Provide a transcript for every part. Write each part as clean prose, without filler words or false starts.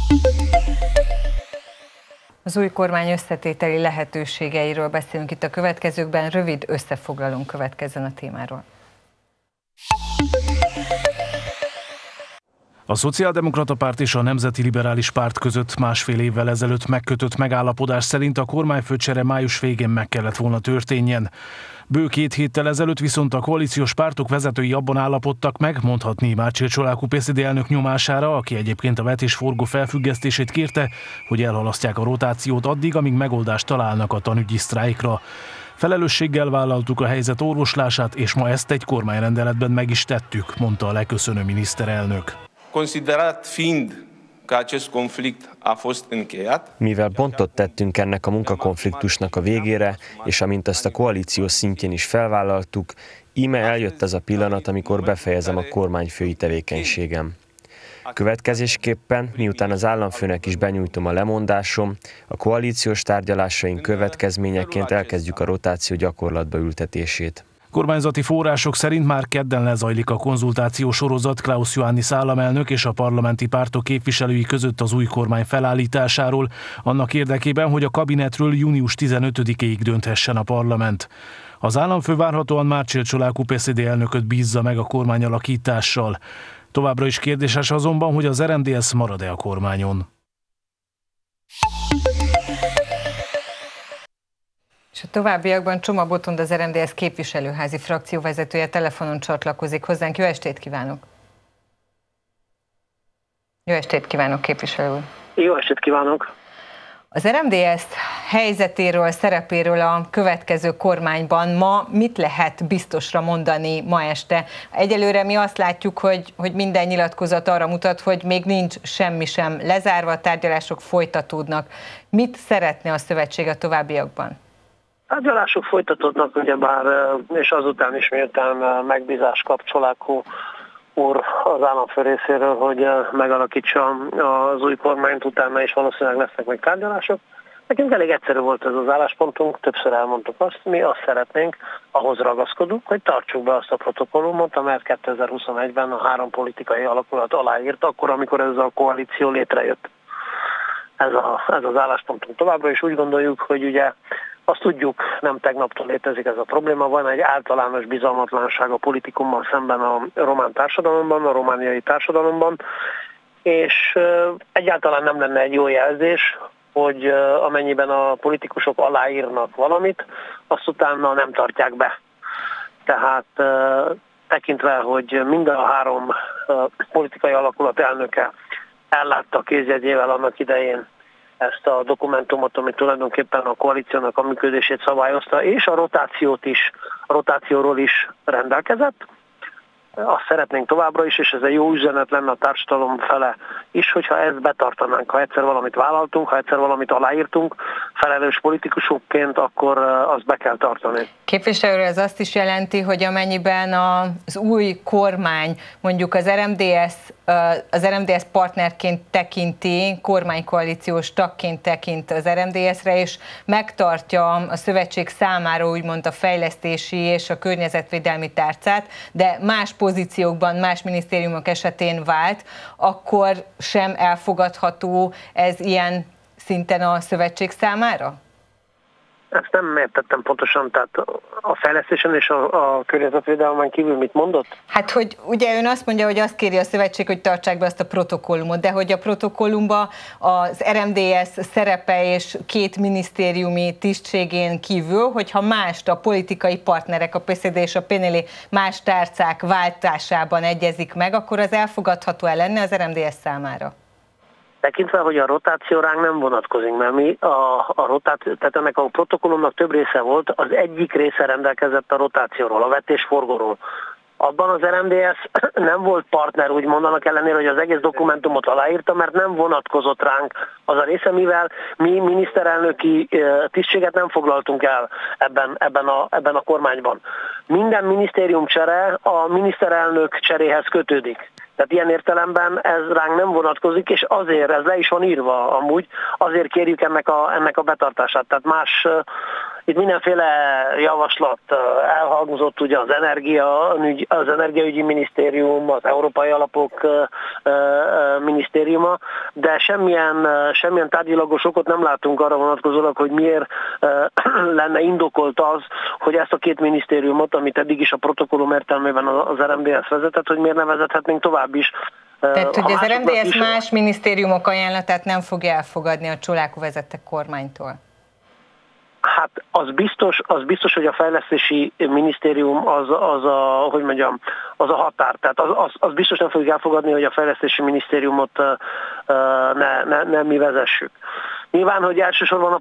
Az új kormány összetételi lehetőségeiről beszélünk itt a következőkben, rövid összefoglalónk következzen a témáról. A Szociáldemokrata Párt és a Nemzeti Liberális Párt között másfél évvel ezelőtt megkötött megállapodás szerint a kormányfőcsere május végén meg kellett volna történjen. Bő 2 héttel ezelőtt viszont a koalíciós pártok vezetői abban állapodtak meg, mondhatni Márcsél Csolákú PSD elnök nyomására, aki egyébként a vetésforgó felfüggesztését kérte, hogy elhalasztják a rotációt addig, amíg megoldást találnak a tanügyi sztrájkra. Felelősséggel vállaltuk a helyzet orvoslását, és ma ezt egy kormányrendeletben meg is tettük, mondta a leköszönő miniszterelnök. Considerat fiind că acest conflict a fost încheiat. Mivel pontot tettünk ennek a munkakonfliktusnak a végére, és amint ezt a koalíció szintjén is felvállaltuk, íme eljött ez a pillanat, amikor befejezem a kormányfői tevékenységem. Következésképpen, miután az államfőnek is benyújtom a lemondásom, a koalíciós tárgyalásaink következményeként elkezdjük a rotáció gyakorlatba ültetését. Kormányzati források szerint már kedden lezajlik a konzultáció sorozat Klaus Iohannis államelnök és a parlamenti pártok képviselői között az új kormány felállításáról, annak érdekében, hogy a kabinetről június 15-ig dönthessen a parlament. Az államfő várhatóan Márcsél Csolákú PSD elnököt bízza meg a kormányalakítással. Továbbra is kérdéses azonban, hogy az RMDSZ marad-e a kormányon. És a továbbiakban Csoma Botond, az RMDSZ képviselőházi frakcióvezetője telefonon csatlakozik hozzánk. Jó estét kívánok! Jó estét kívánok, képviselő úr! Jó estét kívánok! Az RMDSZ helyzetéről, szerepéről a következő kormányban ma mit lehet biztosra mondani ma este? Egyelőre mi azt látjuk, hogy minden nyilatkozat arra mutat, hogy még nincs semmi sem lezárva, a tárgyalások folytatódnak. Mit szeretne a szövetség a továbbiakban? Tárgyalások folytatódnak, ugyebár, és azután is, miután megbízás kap Csolákú úr az államfő részéről, hogy megalakítsa az új kormányt, utána is valószínűleg lesznek még tárgyalások. Nekünk elég egyszerű volt ez az álláspontunk, többször elmondtuk azt, mi azt szeretnénk, ahhoz ragaszkodunk, hogy tartsuk be azt a protokollumot, amelyet 2021-ben a 3 politikai alakulat aláírt, akkor, amikor ez a koalíció létrejött. Ez az álláspontunk továbbra is. Úgy gondoljuk, hogy ugye azt tudjuk, nem tegnaptól létezik ez a probléma, van egy általános bizalmatlanság a politikummal szemben a román társadalomban, a romániai társadalomban, és egyáltalán nem lenne egy jó jelzés, hogy amennyiben a politikusok aláírnak valamit, azt utána nem tartják be. Tehát tekintve, hogy mind a 3 politikai alakulat elnöke ellátta kézjegyével annak idején ezt a dokumentumot, ami tulajdonképpen a koalíciónak a működését szabályozta, és a rotációról is rendelkezett. Azt szeretnénk továbbra is, és ez egy jó üzenet lenne a társadalom fele is, hogyha ezt betartanánk. Ha egyszer valamit vállaltunk, ha egyszer valamit aláírtunk, felelős politikusokként, akkor azt be kell tartani. Képviselő, ez azt is jelenti, hogy amennyiben az új kormány mondjuk az RMDSZ partnerként tekinti, kormánykoalíciós tagként tekint az RMDSZ-re, és megtartja a szövetség számára úgymond a fejlesztési és a környezetvédelmi tárcát, de más pozíciókban, más minisztériumok esetén vált, akkor sem elfogadható ez ilyen szinten a szövetség számára? Ezt nem értettem pontosan, tehát a fejlesztésen és a környezetvédelmen kívül mit mondott? Hát, hogy ugye ön azt mondja, hogy azt kéri a szövetség, hogy tartsák be azt a protokollumot, de hogy a protokollumban az RMDSZ szerepe és 2 minisztériumi tisztségén kívül, hogyha mást a politikai partnerek, a PSD és a PNL más tárcák váltásában egyezik meg, akkor az elfogadható-e lenne az RMDSZ számára? Tekintve, hogy a rotáció ránk nem vonatkozik, mert mi a rotáció, tehát ennek a protokollumnak több része volt, az egyik része rendelkezett a rotációról, a vetésforgóról. Abban az RMDSZ nem volt partner, úgy mondanak ellenére, hogy az egész dokumentumot aláírta, mert nem vonatkozott ránk az a része, mivel mi miniszterelnöki tisztséget nem foglaltunk el ebben a kormányban. Minden minisztérium csere a miniszterelnök cseréhez kötődik. Tehát ilyen értelemben ez ránk nem vonatkozik, és azért, ez le is van írva amúgy, azért kérjük ennek a betartását. Tehát más Itt mindenféle javaslat elhangzott, ugye az Energiaügyi Minisztérium, az Európai Alapok Minisztériuma, de semmilyen tárgyilagos okot nem látunk arra vonatkozólag, hogy miért lenne indokolt az, hogy ezt a két minisztériumot, amit eddig is a protokollum értelmében az RMDSZ vezetett, hogy miért ne vezethetnénk tovább is. Tehát, hogy az RMDSZ más minisztériumok ajánlatát nem fogja elfogadni a Csolákó vezette kormánytól? Hát az biztos, hogy a fejlesztési minisztérium az a határ. Tehát az biztos nem fogjuk elfogadni, hogy a fejlesztési minisztériumot ne mi vezessük. Nyilván, hogy elsősorban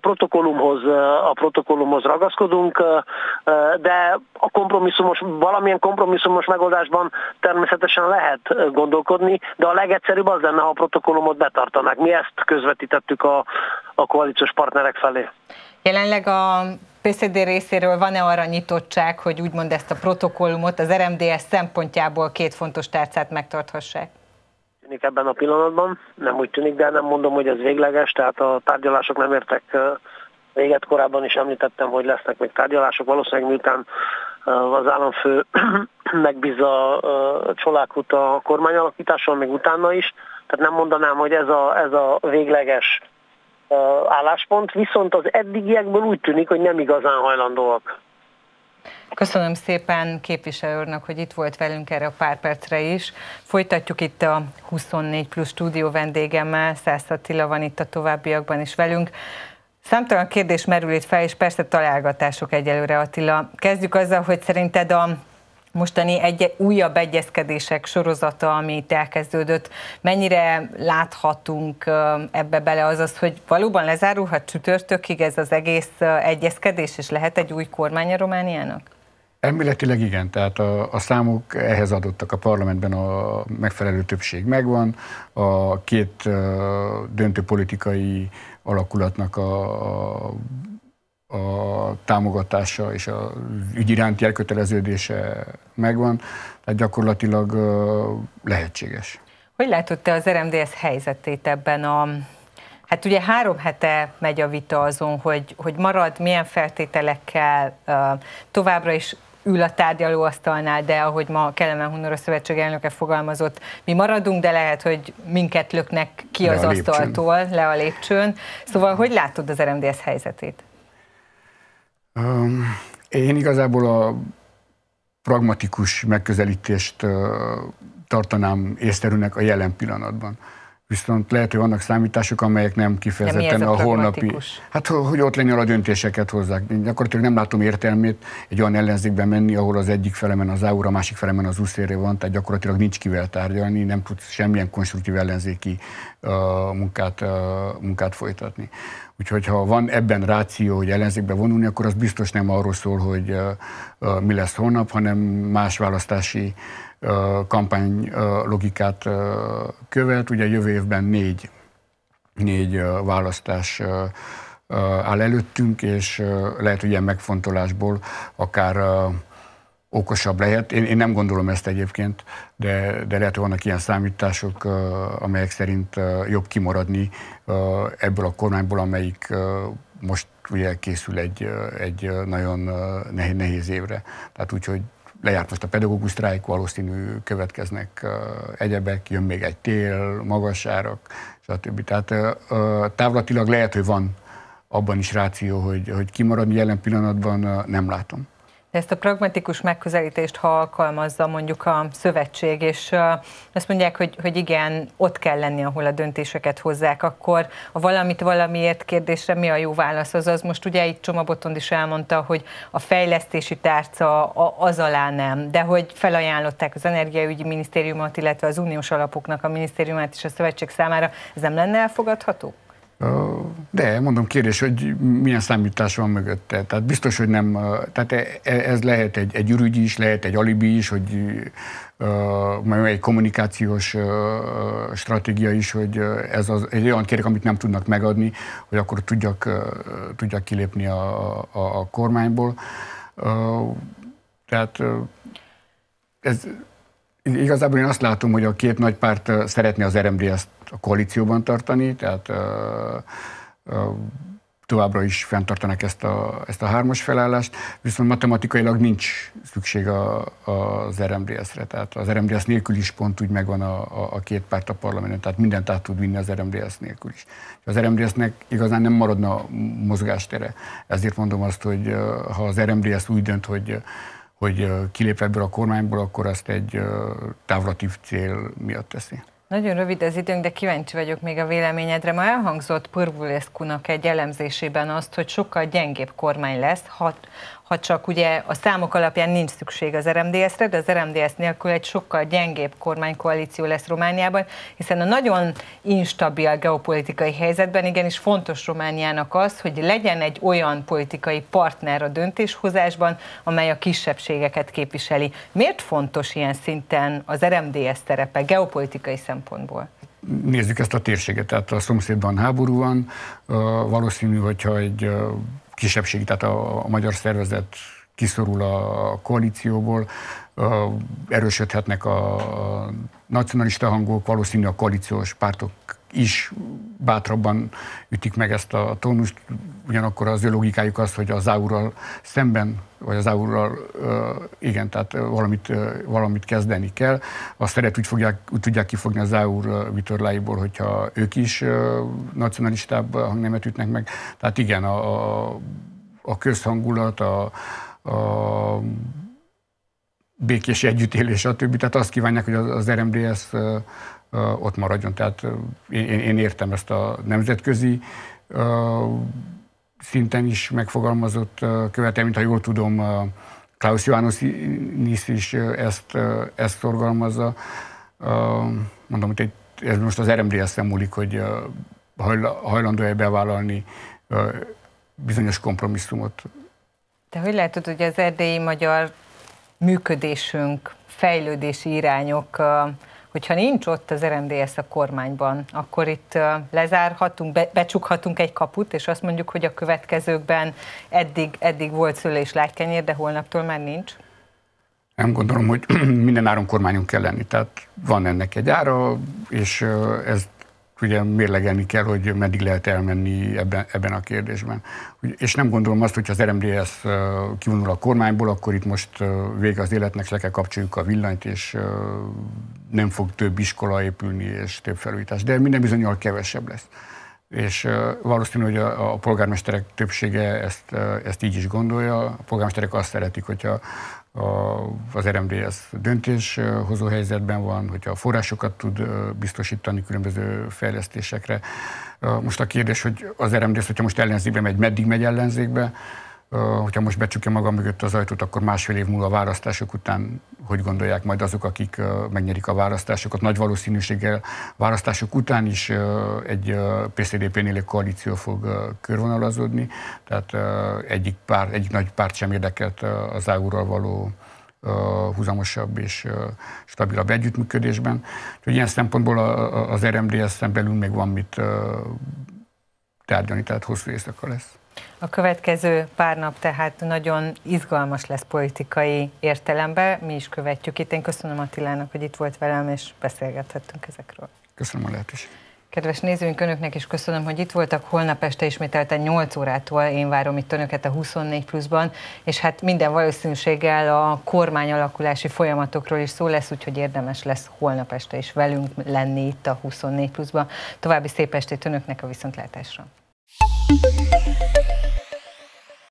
a protokollumhoz ragaszkodunk, de valamilyen kompromisszumos megoldásban természetesen lehet gondolkodni, de a legegyszerűbb az lenne, ha a protokollumot betartanák. Mi ezt közvetítettük a koalíciós partnerek felé. Jelenleg a PSD részéről van-e arra nyitottság, hogy úgymond ezt a protokollumot az RMDSZ szempontjából két fontos tárcát megtarthassák? Tűnik ebben a pillanatban, nem úgy tűnik, de nem mondom, hogy ez végleges, tehát a tárgyalások nem értek véget. Korábban is említettem, hogy lesznek még tárgyalások, valószínűleg miután az államfő megbízza Csolákót a kormányalakítással, még utána is, tehát nem mondanám, hogy ez a végleges álláspont, viszont az eddigiekből úgy tűnik, hogy nem igazán hajlandóak. Köszönöm szépen képviselő úrnak, hogy itt volt velünk erre a pár percre is. Folytatjuk itt a 24+ stúdió vendégemmel, Szász Attila van itt a továbbiakban is velünk. Számtalan kérdés merül itt fel, és persze találgatások egyelőre, Attila. Kezdjük azzal, hogy szerinted a mostani újabb egyezkedések sorozata, ami itt elkezdődött, mennyire láthatunk ebbe bele, azaz, hogy valóban lezárulhat csütörtökig ez az egész egyezkedés, és lehet egy új kormány a Romániának? Elméletileg igen, tehát a számok ehhez adottak, a parlamentben a megfelelő többség megvan, a két döntő politikai alakulatnak a támogatása és az ügy iránti elköteleződése megvan, tehát gyakorlatilag lehetséges. Hogy látod te az RMDSZ helyzetét ebben hát ugye 3 hete megy a vita azon, hogy marad, milyen feltételekkel, továbbra is ül a tárgyalóasztalnál, de ahogy ma Kelemen Hunor, a szövetség elnöke fogalmazott, mi maradunk, de lehet, hogy minket löknek ki az asztaltól, le a lépcsőn. Szóval hogy látod az RMDSZ helyzetét? Én igazából a pragmatikus megközelítést tartanám észszerűnek a jelen pillanatban. Viszont lehet, hogy vannak számítások, amelyek nem kifejezetten a holnapi... Hát, hogy ott lenni, a döntéseket hozzák. Gyakorlatilag nem látom értelmét egy olyan ellenzékben menni, ahol az egyik felemen az AUR, a másik felemen az USZR van, tehát gyakorlatilag nincs kivel tárgyalni, nem tud semmilyen konstruktív ellenzéki munkát folytatni. Úgyhogy ha van ebben ráció, hogy ellenzékbe vonulni, akkor az biztos nem arról szól, hogy mi lesz holnap, hanem más választási kampány logikát követ. Ugye jövő évben négy választás áll előttünk, és lehet, hogy ilyen megfontolásból akár okosabb lehet. Én nem gondolom ezt egyébként, de lehet, hogy vannak ilyen számítások, amelyek szerint jobb kimaradni ebből a kormányból, amelyik most ugye készül egy nagyon nehéz évre. Tehát úgyhogy lejárt most a pedagógus sztrájk, valószínű következnek egyebek, jön még egy tél, magas árak, stb. Tehát távlatilag lehet, hogy van abban is ráció, hogy kimaradni, jelen pillanatban nem látom. De ezt a pragmatikus megközelítést, ha alkalmazza mondjuk a szövetség, és azt mondják, hogy igen, ott kell lenni, ahol a döntéseket hozzák, akkor a valamit valamiért kérdésre mi a jó válasz? Azaz most ugye itt Csoma Botond is elmondta, hogy a fejlesztési tárca az alá nem, de hogy felajánlották az Energiaügyi Minisztériumot, illetve az uniós alapoknak a minisztériumát is a szövetség számára, ez nem lenne elfogadható? De mondom, kérdés, hogy milyen számítás van mögötte. Tehát biztos, hogy nem, tehát ez lehet egy ürügy is, lehet egy alibi is, hogy egy kommunikációs stratégia is, hogy ez egy olyan kérek, amit nem tudnak megadni, hogy akkor tudjak kilépni a kormányból. Tehát ez igazából én azt látom, hogy a két nagy párt szeretné az RMDSZ-t a koalícióban tartani, tehát továbbra is fenntartanak ezt a hármas felállást, viszont matematikailag nincs szükség az RMDS-re. Tehát az RMDS nélkül is pont úgy megvan a két párt a parlamenten, tehát mindent át tud vinni az RMDS nélkül is. Az RMDS-nek igazán nem maradna mozgástere. Ezért mondom azt, hogy ha az RMDS úgy dönt, hogy kilép ebből a kormányból, akkor azt egy távlatív cél miatt teszi. Nagyon rövid az időnk, de kíváncsi vagyok még a véleményedre. Ma elhangzott Pârvulescu-nak egy elemzésében azt, hogy sokkal gyengébb kormány lesz, ha csak ugye a számok alapján nincs szükség az RMDS-re, de az RMDS nélkül egy sokkal gyengébb kormánykoalíció lesz Romániában, hiszen a nagyon instabil geopolitikai helyzetben igenis fontos Romániának az, hogy legyen egy olyan politikai partner a döntéshozásban, amely a kisebbségeket képviseli. Miért fontos ilyen szinten az RMDS szerepe geopolitikai szempontból? Nézzük ezt a térséget, tehát a szomszédban háború van, valószínű, hogyha egy kisebbség, tehát a magyar szervezet kiszorul a koalícióból, erősödhetnek a nacionalista hangok, valószínű a koalíciós pártok is bátrabban ütik meg ezt a tónust, ugyanakkor az ő logikájuk az, hogy az AU-ral szemben, vagy az AU-ral igen, tehát valamit kezdeni kell. Azt úgy tudják kifogni az AU vitorláiból, hogyha ők is nacionalistább hangnemet ütnek meg. Tehát igen, a közhangulat, a békés együttélés, stb. Tehát azt kívánják, hogy az RMDS ott maradjon. Tehát én értem ezt a nemzetközi szinten is megfogalmazott követelményt, ha jól tudom, Klaus Iohannis is ezt szorgalmazza. Mondom, hogy ez most az RMDS-en múlik, hogy hajlandó-e bevállalni bizonyos kompromisszumot. De hogy látod, hogy az erdélyi magyar működésünk, fejlődési irányok, hogyha nincs ott az RMDS a kormányban, akkor itt lezárhatunk, becsukhatunk egy kaput, és azt mondjuk, hogy a következőkben eddig volt szőlő és lágykenyér, de holnaptól már nincs? Nem gondolom, hogy minden áron kormányon kell lenni. Tehát van ennek egy ára, és ez ugye mérlegelni kell, hogy meddig lehet elmenni ebben a kérdésben. És nem gondolom azt, hogy az RMDS kivonul a kormányból, akkor itt most vége az életnek, le kell kapcsoljuk a villanyt, és nem fog több iskola épülni, és több felújítás. De minden bizonnyal kevesebb lesz. És valószínű, hogy a polgármesterek többsége ezt így is gondolja. A polgármesterek azt szeretik, hogyha az RMDS döntéshozó helyzetben van, hogyha forrásokat tud biztosítani különböző fejlesztésekre. Most a kérdés, hogy az RMDS, hogyha most ellenzékbe megy, meddig megy ellenzékbe, hogyha most becsukja maga mögött az ajtót, akkor másfél év múlva a választások után hogy gondolják majd azok, akik megnyerik a választásokat. Nagy valószínűséggel választások után is egy PSZDP-nél koalíció fog körvonalazódni, tehát egyik nagy párt sem érdekelt az AU-ral való húzamosabb és stabilabb együttműködésben. Úgyhogy ilyen szempontból az RMDS-en belül még van mit tárgyalni, tehát hosszú éjszaka lesz. A következő pár nap tehát nagyon izgalmas lesz politikai értelemben, mi is követjük itt. Én köszönöm Attilának, hogy itt volt velem, és beszélgethettünk ezekről. Köszönöm a lehetőséget. Kedves nézőink, önöknek is köszönöm, hogy itt voltak. Holnap este ismételten 8 órától én várom itt önöket a 24+-ban, és hát minden valószínűséggel a kormány alakulási folyamatokról is szó lesz, úgyhogy érdemes lesz holnap este is velünk lenni itt a 24+-ban. További szép estét önöknek, a viszontlátásra!